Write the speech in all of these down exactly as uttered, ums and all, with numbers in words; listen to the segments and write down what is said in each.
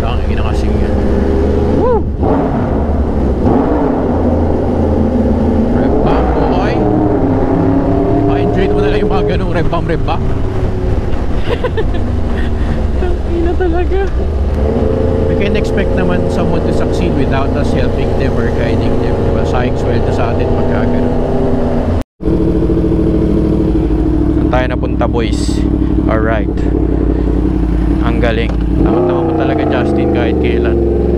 Tangin na kasing yan. Woo! Rev bomb boy. Pa-enjoy mo na lang yung mga ganong rev bomb rev bomb. Tangin na talaga. We can expect naman someone to succeed without us helping them or guiding them, diba? Sayang sweldo sa atin magkagano. Saan tayo napunta, boys? Alright. Ang galing. Tama-tama mo talaga, Justin, kahit kailan.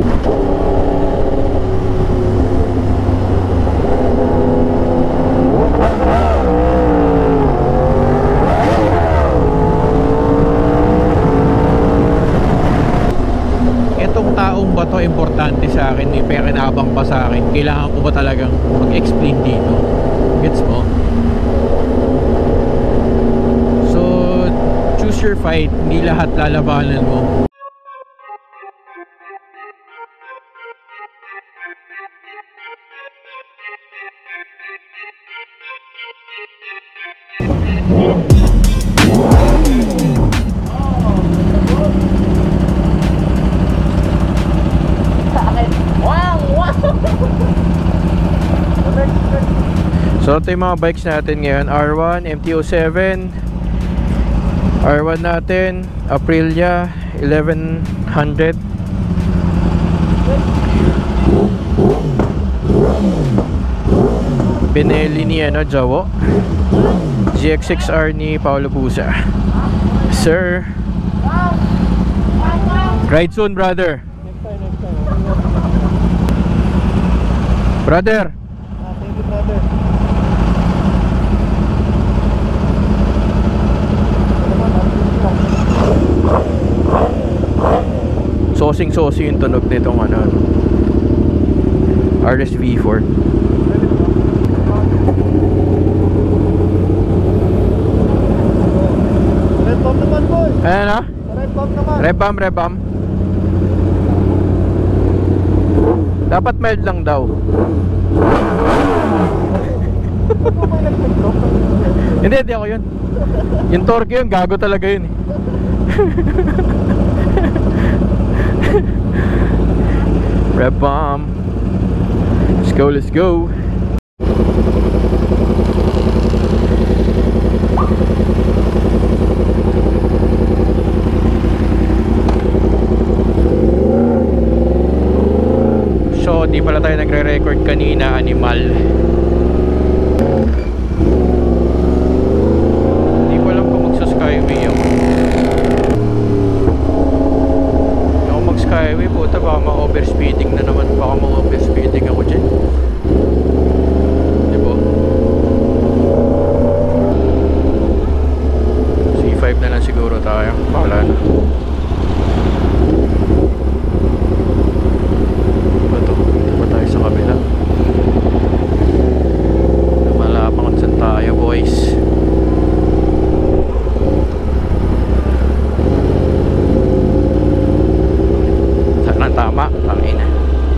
Etong taong ba to importante sa akin, may pakinabang pa sa akin, kailangan ko ba talagang mag-explain dito? Gets mo? So, choose your fight. Hindi lahat lalabanan mo. So ito yung mga bikes natin ngayon. R one, M T oh seven, R one natin, Aprilia eleven hundred, Benelli ni ano, Jawo, G X six R ni Paolo Busa. Sir, ride soon, brother. Brother. Ah, thank you, brother. Sosing-sosing yung tunog nitong ano, R S V four. Red bomb naman, boy. Ayan na? Red bomb naman. Rev bomb, rev bomb. Dapat mild lang daw. Hindi, hindi ako yun. Yung torque yun, gago talaga yun eh. Rev bomb. Let's go, let's go. So, di pala tayo nagre-record kanina, animal. Hindi ko alam kung magsa-skyway ako. Ako mag-skyway, puta, baka ma-overspeeding na naman. Baka ma-overspeeding ako dyan. Di ba? C five na lang siguro tayo. Bahala na. Sa kabila malapang saan tayo, boys. Saan ang tama? Tangin na.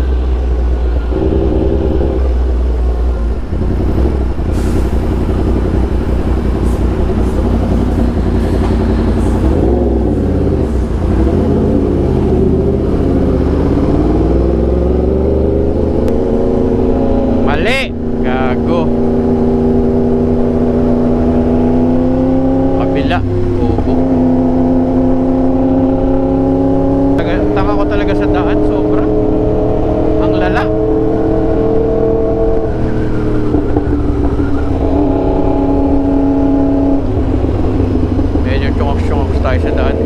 Gago. Kabila. Oo. Taka ko talaga sa daan. Sobra. Ang lala. Medyo chungak-chungak tayo sa daan.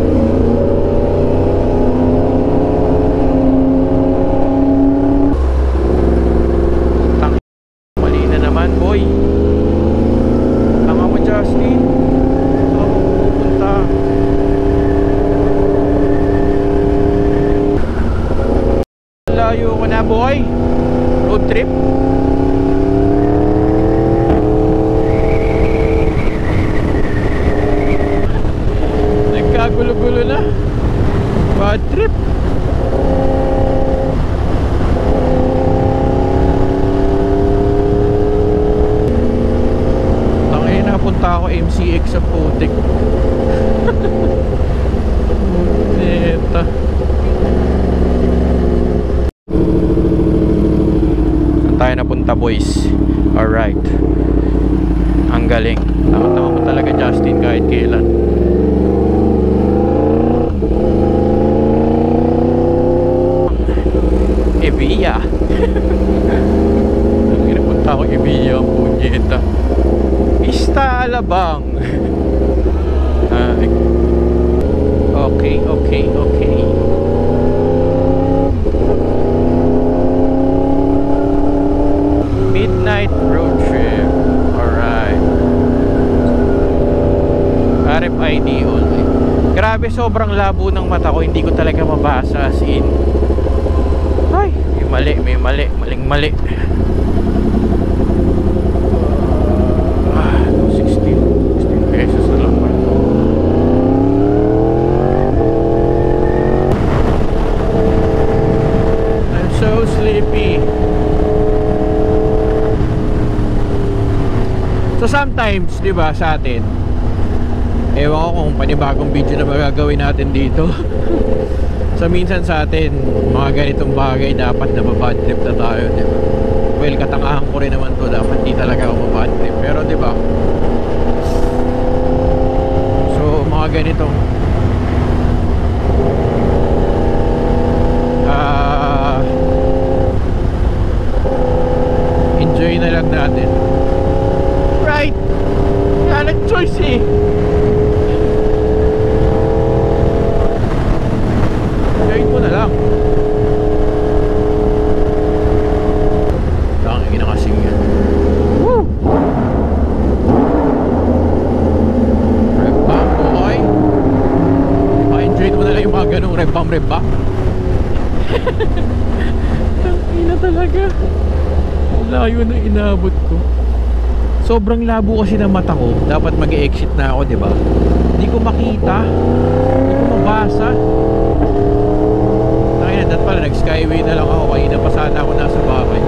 Boy, tanga mo, Justin. Ito ako pupunta. Layo ko na, boy. Road trip. Nagkagulo-gulo na. Bad trip. Napunta ako M C X sa putik. Neta. boys. Alright. Ang galing. Tama-tama mo talaga, Justin, kahit kailan. Evia. Pinapunta ako Evia, punyeta. Ista Alabang. Ay. Okay, okay, okay. Midnight road trip. Alright. R F I D only. Grabe, sobrang labo ng mata ko. Hindi ko talaga mabasa, as in. Ay, may mali, may mali. Maling mali. Ah, sixteen. sixteen pesos na lang pa. I'm so sleepy. So sometimes, di ba, sa atin, ewan ko kung panibagong video na magagawin natin dito. So minsan sa atin, mga ganitong bagay dapat na bad trip na tayo, di ba? Well, katangahan ko rin naman to, dapat di talaga ako bad trip. Pero di ba? So mga ganitong ah enjoy na lang natin. Right? Wala nang choice eh. Enjoy mo na lang. Tangin na kasing yan. Woo! Rev bomb, boy. Pa-enjoy mo na lang yung mga ganong rev bomb, rev bomb. Tangin na talaga. Layo na inabot ko. Sobrang labo kasi ng mata ko. Dapat mag-exit na ako, di ba? Hindi ko makita. Hindi ko mabasa. Nakina, dat pala, nag-skyway na lang ako. Kanina pa sana ako nasa bahay.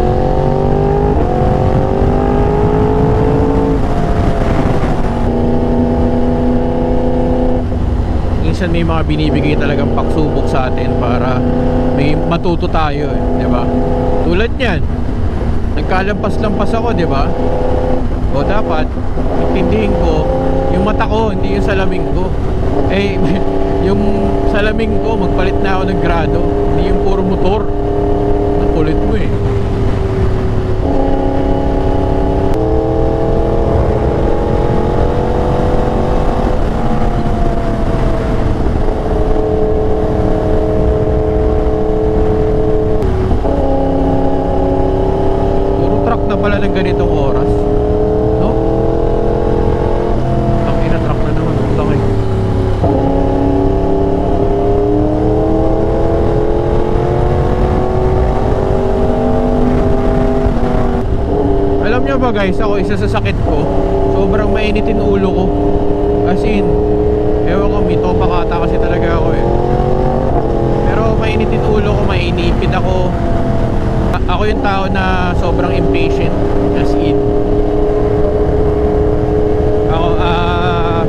Minsan may mga binibigay talagang pagsubok sa atin para may matuto tayo, eh, di ba? Tulad niyan, nagkalampas-lampas ako, di ba? O dapat intindihin ko yung mata ko, hindi yung salamin ko. Eh yung salamin ko, magpalit na ako ng grado, hindi yung puro motor. Nakulit mo eh. Puro truck na pala ng ganitong oras. Ba guys, ako isa sa sakit ko, sobrang mainitin ulo ko, as in, ewan ko, may topa kata kasi talaga ako eh, pero mainitin ulo ko, mainipid ako. A- ako yung tao na sobrang impatient, as in, ako ah uh,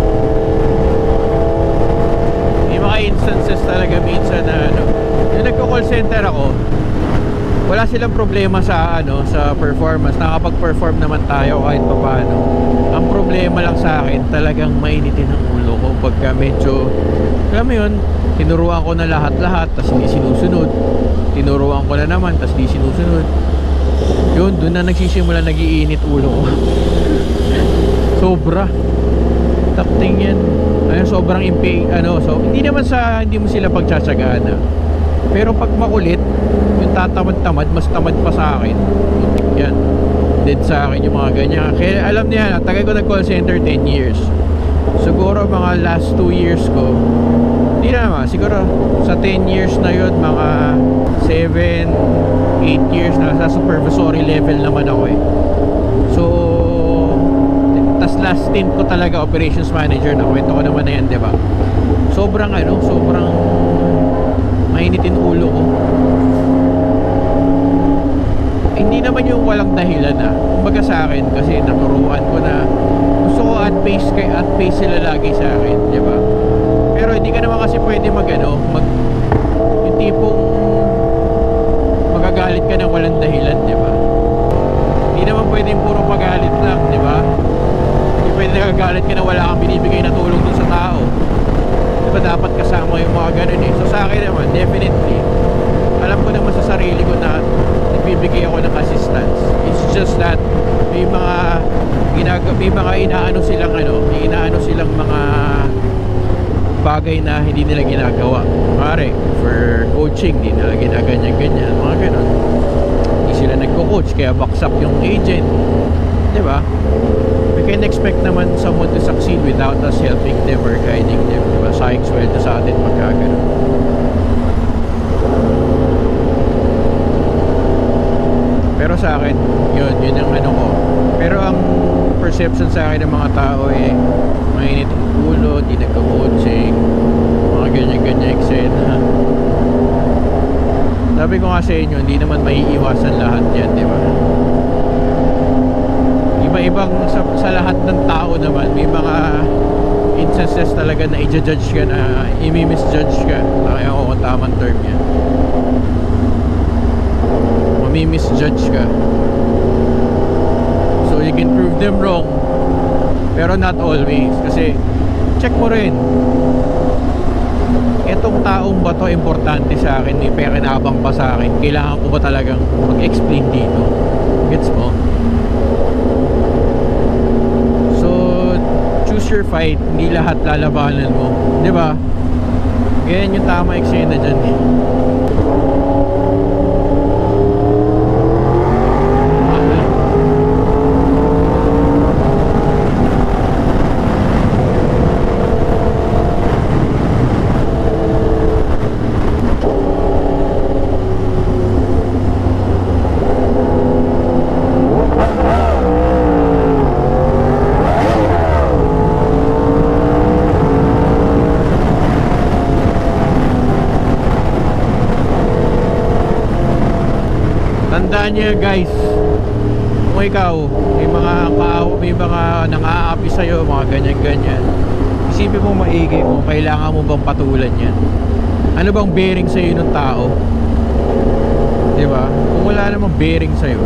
may mga instances talaga minsan na ano, yung nagko-call center ako, wala silang problema sa ano, sa performance. Nakapag-perform naman tayo kahit papaano. Ang problema lang sa akin, talagang mainitin ang ulo ko pagka medyo, alam mo yun, tinuruan ko na lahat-lahat tapos hindi sinusunod. Tinuruan ko na naman tapos hindi sinusunod. Yun, doon na nagsisimula, nag-iinit ulo ko. Sobra. Takting yan. Ayun, sobrang impi, ano, so hindi naman sa hindi mo sila pagtsatsagaan na. Pero pag makulit, yung tatamad-tamad, mas tamad pa sa akin. Yan, dead sa akin yung mga ganyan. Kaya alam niya, tagal ko nag-call center ten years. Siguro mga last two years ko, hindi na naman, siguro sa ten years na yun, mga seven, eight years na sa supervisory level naman ako eh. So tas last stint ko talaga operations manager, na kwento ko naman na yan, diba? Sobrang ano, sobrang mainitin ulo ko. Hindi naman yung walang dahilan na. Kumbaga sa akin, kasi naturuan ko na gusto ko at pace, kay at pace sila lagi sa akin, di ba? Pero hindi ka naman kasi pwede mag ano, mag yung tipong magagalit ka ng walang dahilan, di ba? pwedeng puro pagalit lang, di ba? Hindi pwede nagagalit ka na wala kang binibigay na tulong dun sa tao. Di ba dapat kasama yung mga ganun eh. So sa akin naman, definitely, alam ko naman sa sarili ko na nagbibigay ako ng assistance. It's just that may mga ginag may mga inaano silang ano, may inaano silang mga bagay na hindi nila ginagawa. Pare, for coaching, hindi nila ginaganyan-ganyan, mga ganun. Hindi sila nagko-coach, kaya baksak yung agent. Di ba? We can expect naman someone to succeed without us helping them or guiding them. Di ba? Sayang sweldo sa atin pagka ganun. Pero sa akin, yun, yun ang ano ko. Pero ang perception sa akin ng mga tao eh, mainit ang ulo, di nagka-coaching, mga ganyan-ganyan eksena. Sabi ko nga sa inyo, hindi naman maiiwasan lahat yan, di ba? Iba-ibang sa, sa lahat ng tao naman, may mga instances talaga na i-judge ka, na i-misjudge ka. Kaya ako kung tamang term yan. Mami-misjudge ka. So you can prove them wrong, pero not always. Kasi check mo rin, etong taong ba to importante sa akin, may pakinabang pa sa akin, kailangan ko ba talagang mag-explain dito? Gets mo? So choose your fight, hindi lahat lalabanan mo, di ba? Ganyan yung tama eksena dyan eh. Tandaan nyo guys, kung ikaw may mga kao, may mga nang-aapi sa'yo, mga ganyan-ganyan, isipin mo maigi kung kailangan mo bang patulan yan. Ano bang bearing sa'yo ng tao, diba? Kung wala namang bearing sa'yo,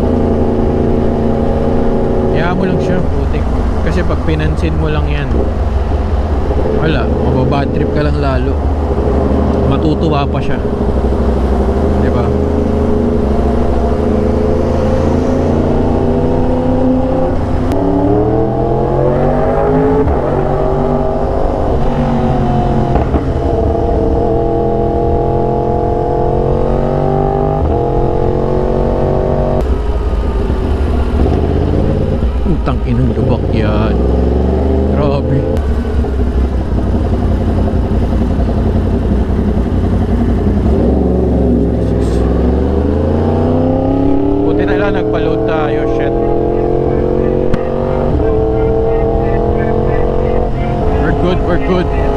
kaya mo lang siya, putik. Kasi pag pinansin mo lang yan, wala, mababad trip ka lang lalo, matutuwa pa siya, diba? Utang inang lubak yan. Grabe. Buti na lang nagpa-load tayo. Shit. We're good, we're good.